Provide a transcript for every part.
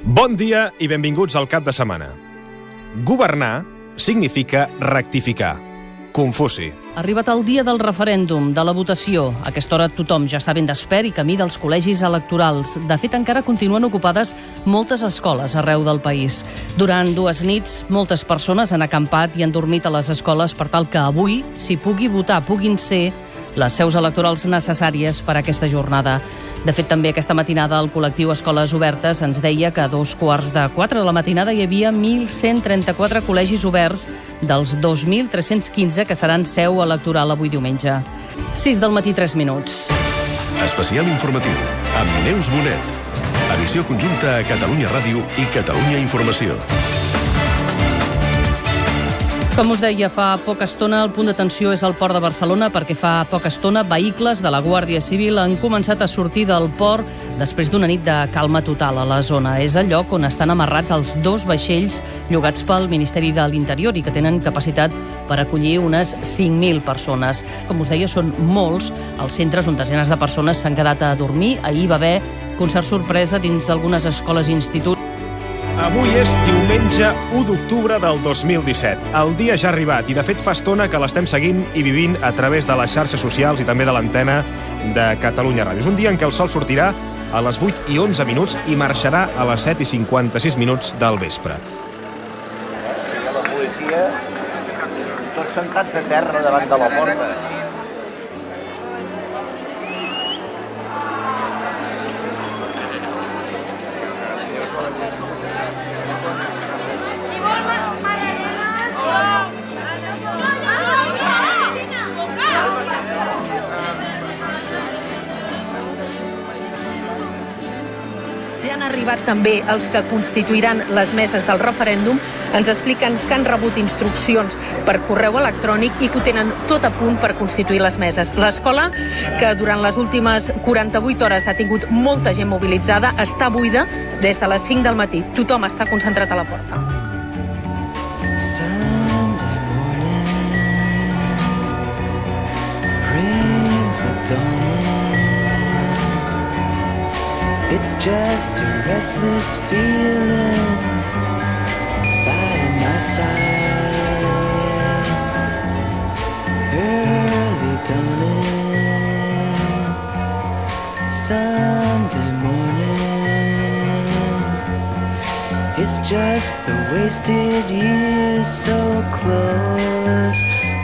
Bon dia i benvinguts al cap de setmana. Governar significa rectificar. Confuci. Ha arribat el dia del referèndum, de la votació. A aquesta hora tothom ja està ben despert i camí dels col·legis electorals. De fet, encara continuen ocupades moltes escoles arreu del país. Durant 2 nits, moltes persones han acampat i han dormit a les escoles per tal que avui s'hi pugui votar, puguin ser les seus electorals necessàries per a aquesta jornada. De fet, també aquesta matinada el col·lectiu Escoles Obertes ens deia que a 3:45 de la matinada hi havia 1.134 col·legis oberts dels 2.315 que seran seu electoral avui diumenge. 6 del matí, 3 minuts. Especial informatiu amb Neus Bonet. Emissió conjunta a Catalunya Ràdio i Catalunya Informació. Com us deia, fa poca estona el punt d'atenció és el port de Barcelona perquè fa poca estona vehicles de la Guàrdia Civil han començat a sortir del port després d'una nit de calma total a la zona. És el lloc on estan amarrats els 2 vaixells llogats pel Ministeri de l'Interior i que tenen capacitat per acollir unes 5.000 persones. Com us deia, són molts els centres on desenes de persones s'han quedat a dormir. Ahir va haver concert sorpresa dins d'algunes escoles i instituts. Avui és diumenge 1 d'octubre del 2017. El dia ja ha arribat i, de fet, fa estona que l'estem seguint i vivint a través de les xarxes socials i també de l'antena de Catalunya Ràdio. És un dia en què el sol sortirà a les 8:11 i marxarà a les 7:56 del vespre. La policia, tots sentats a terra davant de la porta. Ja han arribat també els que constituiran les meses del referèndum. Ens expliquen que han rebut instruccions per correu electrònic i que ho tenen tot a punt per constituir les meses. L'escola, que durant les últimes 48 hores ha tingut molta gent mobilitzada, està buida des de les 5 del matí. Tothom està concentrat a la porta. Sunday morning brings the dawning. It's just a restless feeling by my side. Early dawning, Sunday morning. It's just the wasted years so close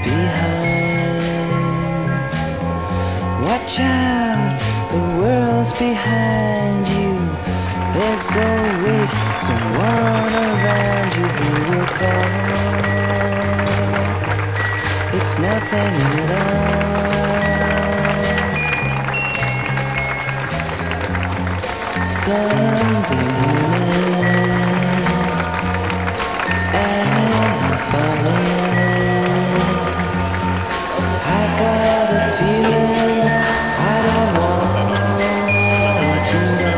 behind. Watch out, the world's behind you. There's always someone around you who will call. It's nothing at all. Sunday morning, and I'm falling. I got a feeling I don't want to know.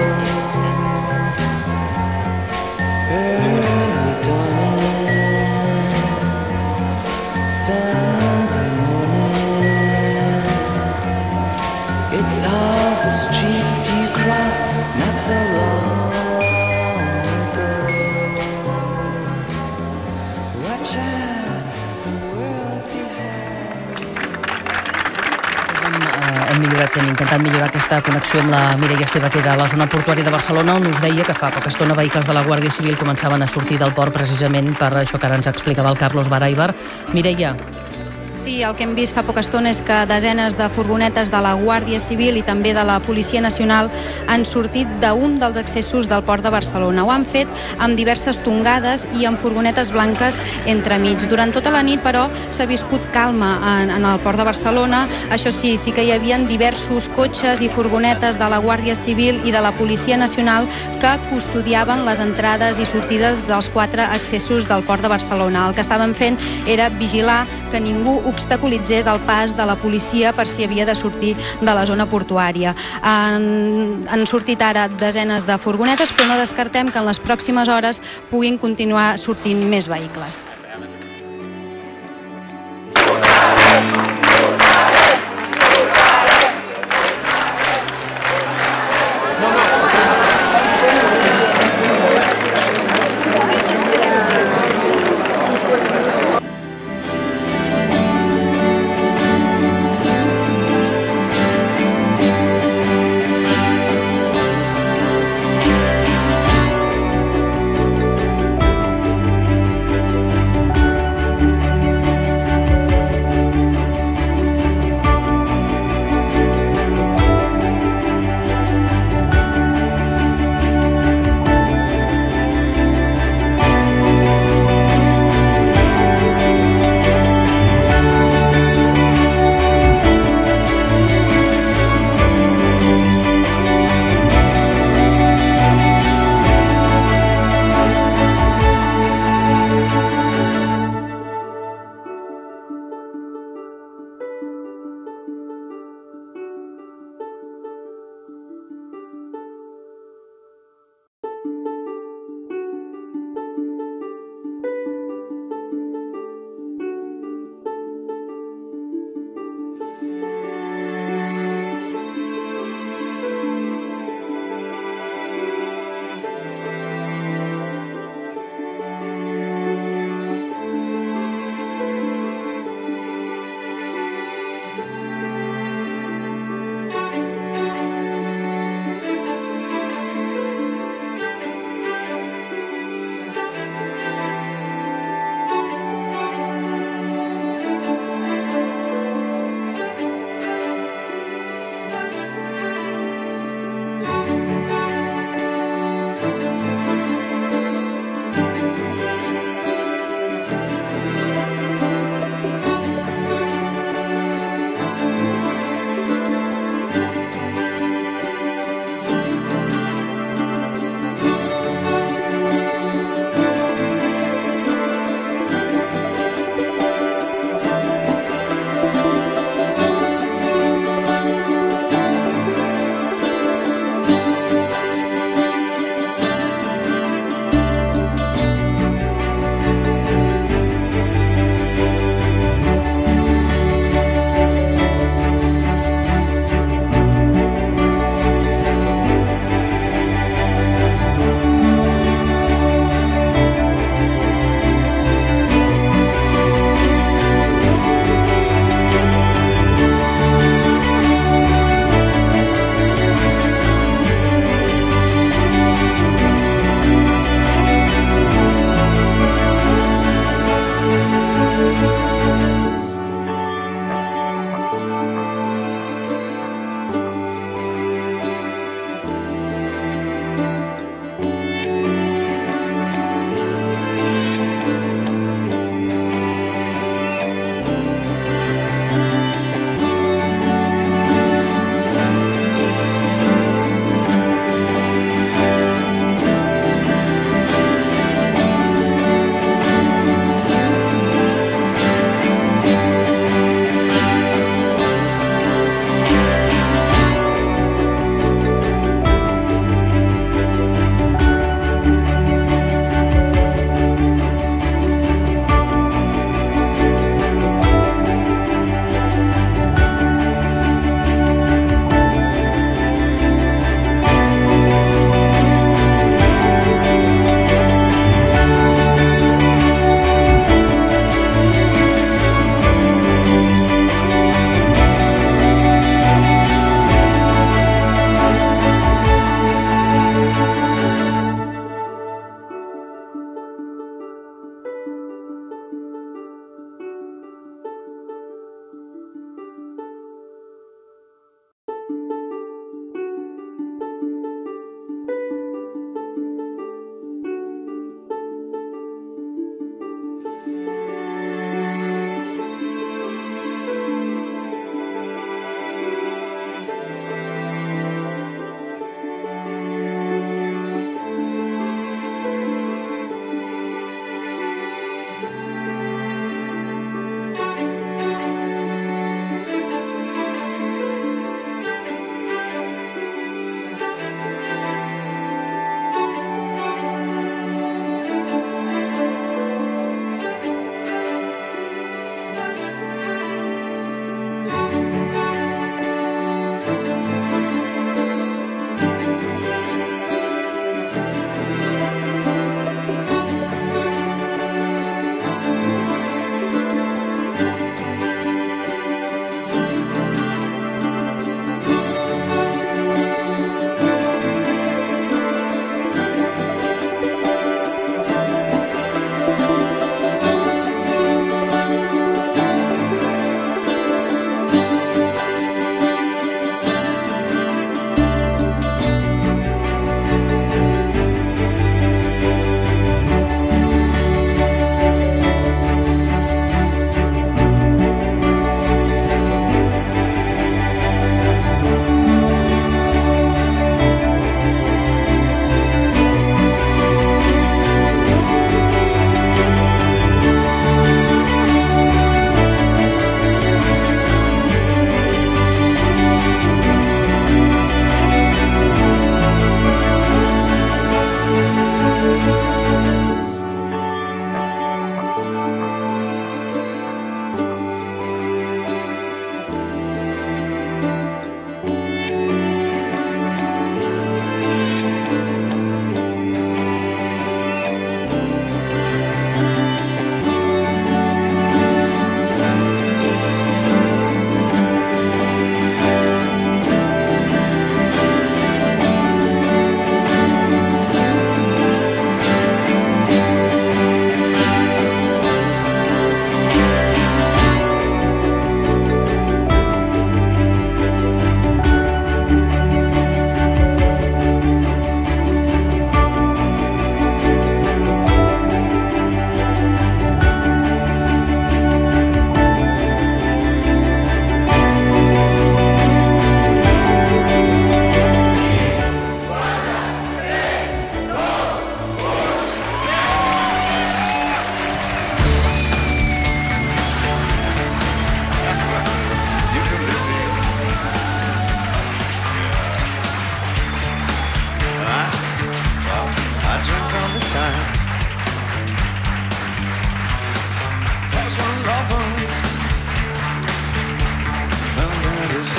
Early dawning, Sunday morning. It's all the streets you crossed not so long ago. Watch out, the world's behind you. Hem intentat millorar aquesta connexió amb la Mireia Esteve, que era a la zona portuària de Barcelona, on us deia que fa poca estona vehicles de la Guàrdia Civil començaven a sortir del port precisament per això que ara ens explicava el Carlos Baraibar. Mireia. Sí, el que hem vist fa poca estona és que desenes de furgonetes de la Guàrdia Civil i també de la Policia Nacional han sortit d'un dels accessos del port de Barcelona. Ho han fet amb diverses tongades i amb furgonetes blanques entremig. Durant tota la nit, però, s'ha viscut calma en el port de Barcelona. Això sí, sí que hi havia diversos cotxes i furgonetes de la Guàrdia Civil i de la Policia Nacional que custodiaven les entrades i sortides dels 4 accessos del port de Barcelona. El que estaven fent era vigilar que ningú obstaculitzés el pas de la policia per si havia de sortir de la zona portuària. Han sortit ara desenes de furgonetes, però no descartem que en les pròximes hores puguin continuar sortint més vehicles.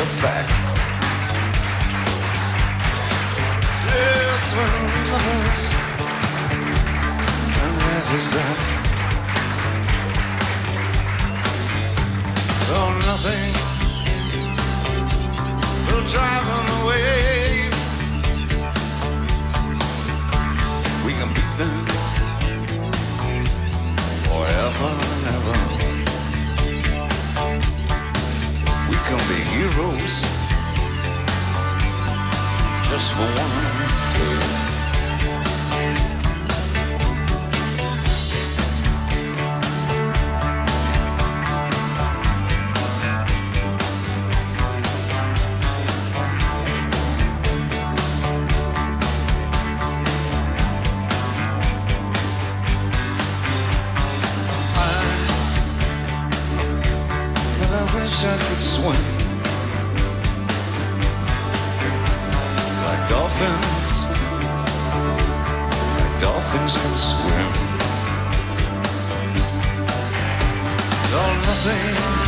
a fact. Yes, we're lovers, and that is that. Oh, nothing will drive them away. We can beat them forever and ever. We can be heroes just for one day. I could swim like dolphins can swim. Oh, nothing